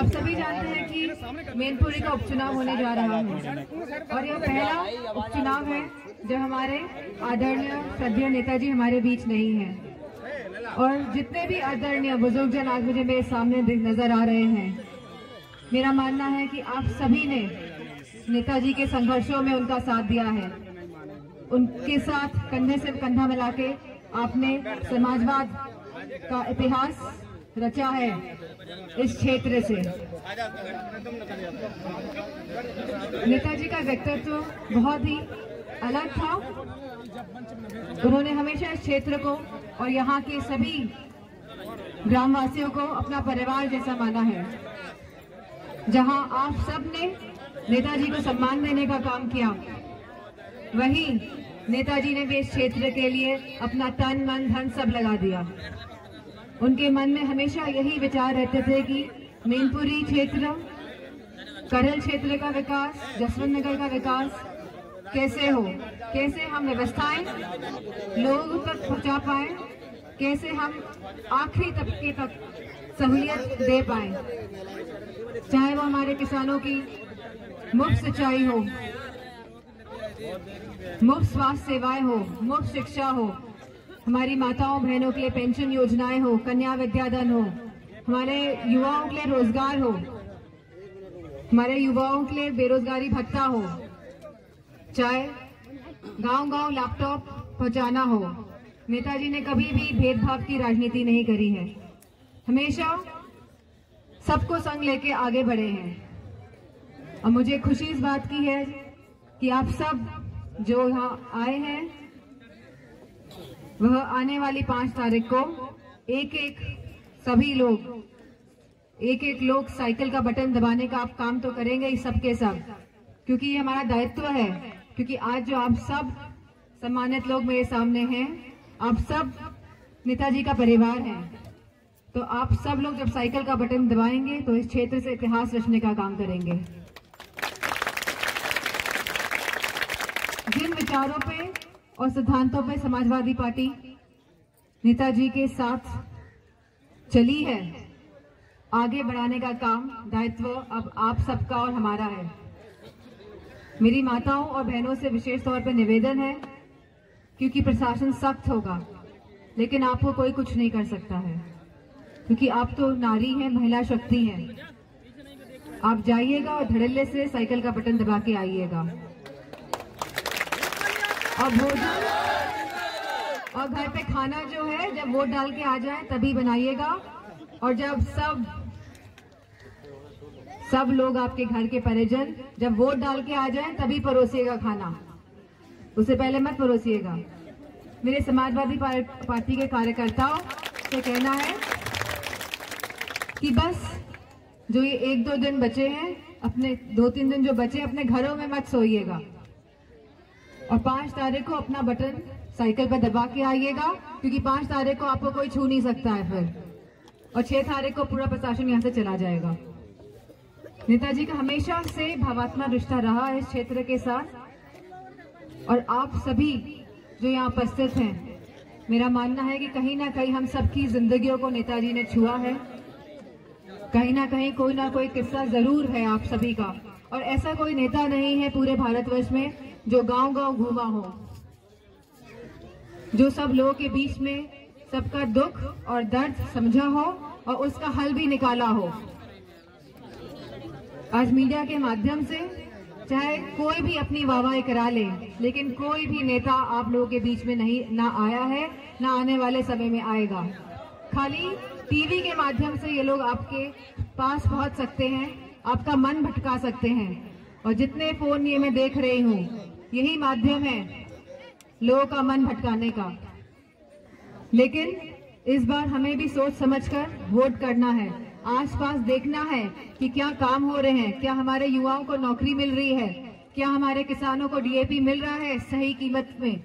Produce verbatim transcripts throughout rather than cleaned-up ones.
आप सभी जानते हैं कि मैनपुरी का उपचुनाव होने जा रहा है और यह पहला उपचुनाव है जो हमारे आदरणीय श्रद्धेय नेताजी हमारे बीच नहीं है। और जितने भी आदरणीय बुजुर्गजन आज मुझे मेरे सामने नजर आ रहे हैं, मेरा मानना है कि आप सभी ने नेताजी के संघर्षों में उनका साथ दिया है। उनके साथ कंधे से कंधा मिला के आपने समाजवाद का इतिहास रचा है इस क्षेत्र से। नेताजी का व्यक्तित्व बहुत ही अलग था। उन्होंने हमेशा इस क्षेत्र को और यहाँ के सभी ग्रामवासियों को अपना परिवार जैसा माना है। जहाँ आप सब ने नेताजी को सम्मान देने का काम किया, वहीं नेताजी ने भी इस क्षेत्र के लिए अपना तन मन धन सब लगा दिया। उनके मन में हमेशा यही विचार रहते थे कि मैनपुरी क्षेत्र, करहल क्षेत्र का विकास, जसवंत नगर का विकास कैसे हो, कैसे हम व्यवस्थाएं लोगों तक पहुंचा पाए, कैसे हम आखिरी तबके तक सहूलियत दे पाए, चाहे वो हमारे किसानों की मुफ्त सिंचाई हो, मुफ्त स्वास्थ्य सेवाएं हो, मुफ्त शिक्षा हो, हमारी माताओं बहनों के लिए पेंशन योजनाएं हो, कन्या विद्याधन हो, हमारे युवाओं के लिए रोजगार हो, हमारे युवाओं के लिए बेरोजगारी भत्ता हो, चाहे गांव-गांव लैपटॉप पहुंचाना हो। नेताजी ने कभी भी भेदभाव की राजनीति नहीं करी है, हमेशा सबको संग लेके आगे बढ़े हैं। और मुझे खुशी इस बात की है कि आप सब जो यहाँ आए हैं, वह आने वाली पांच तारीख को एक एक सभी लोग एक एक लोग साइकिल का बटन दबाने का आप काम तो करेंगे ही सबके सब, क्योंकि ये हमारा दायित्व है। क्योंकि आज जो आप सब सम्मानित लोग मेरे सामने हैं, आप सब नेताजी का परिवार हैं। तो आप सब लोग जब साइकिल का बटन दबाएंगे तो इस क्षेत्र से इतिहास रचने का काम करेंगे। जिन विचारों पे और सिद्धांतों पे समाजवादी पार्टी नेताजी के साथ चली है, आगे बढ़ाने का काम, दायित्व अब आप सबका और हमारा है। मेरी माताओं और बहनों से विशेष तौर पर निवेदन है, क्योंकि प्रशासन सख्त होगा लेकिन आपको कोई कुछ नहीं कर सकता है, क्योंकि आप तो नारी हैं, महिला शक्ति हैं। आप जाइएगा और धड़ल्ले से साइकिल का बटन दबा के आइएगा। और भोजन और घर पे खाना जो है जब वोट डाल के आ जाए तभी बनाइएगा, और जब सब सब लोग आपके घर के परिजन जब वोट डाल के आ जाएं तभी परोसिएगा खाना, उससे पहले मत परोसिएगा। मेरे समाजवादी पार्टी के कार्यकर्ताओं से कहना है कि बस जो ये एक दो दिन बचे हैं, अपने दो तीन दिन जो बचे अपने घरों में मत सोइएगा, और पांच तारीख को अपना बटन साइकिल पर दबा के आइएगा, क्योंकि पांच तारीख को आपको कोई छू नहीं सकता है फिर, और छह तारीख को पूरा प्रशासन यहाँ से चला जाएगा। नेताजी का हमेशा से भावात्मक रिश्ता रहा है इस क्षेत्र के साथ, और आप सभी जो यहाँ उपस्थित हैं, मेरा मानना है कि कहीं ना कहीं हम सबकी जिंदगियों को नेताजी ने छुआ है। कहीं ना कहीं कोई ना कोई किस्सा जरूर है आप सभी का, और ऐसा कोई नेता नहीं है पूरे भारतवर्ष में जो गांव-गांव घूमा हो, जो सब लोगों के बीच में सबका दुख और दर्द समझा हो और उसका हल भी निकाला हो। आज मीडिया के माध्यम से चाहे कोई भी अपनी वाहवाही करा ले, लेकिन कोई भी नेता आप लोगों के बीच में नहीं ना आया है, ना आने वाले समय में आएगा। खाली टीवी के माध्यम से ये लोग आपके पास पहुंच सकते हैं, आपका मन भटका सकते हैं, और जितने फोन ये मैं देख रही हूँ, यही माध्यम है लोगों का मन भटकाने का। लेकिन इस बार हमें भी सोच समझकर वोट करना है, आसपास देखना है कि क्या काम हो रहे हैं, क्या हमारे युवाओं को नौकरी मिल रही है, क्या हमारे किसानों को डीएपी मिल रहा है सही कीमत में,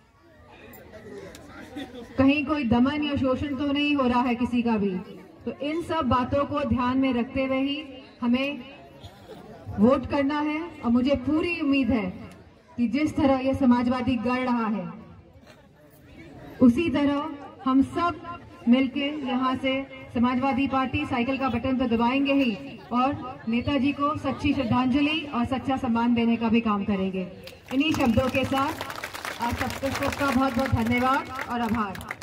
कहीं कोई दमन या शोषण तो नहीं हो रहा है किसी का भी। तो इन सब बातों को ध्यान में रखते हुए ही हमें वोट करना है। और मुझे पूरी उम्मीद है कि जिस तरह ये समाजवादी गढ़ रहा है, उसी तरह हम सब मिलके यहाँ से समाजवादी पार्टी साइकिल का बटन तो दबाएंगे ही और नेताजी को सच्ची श्रद्धांजलि और सच्चा सम्मान देने का भी काम करेंगे। इन्हीं शब्दों के साथ आप सबको सबका बहुत बहुत धन्यवाद और आभार।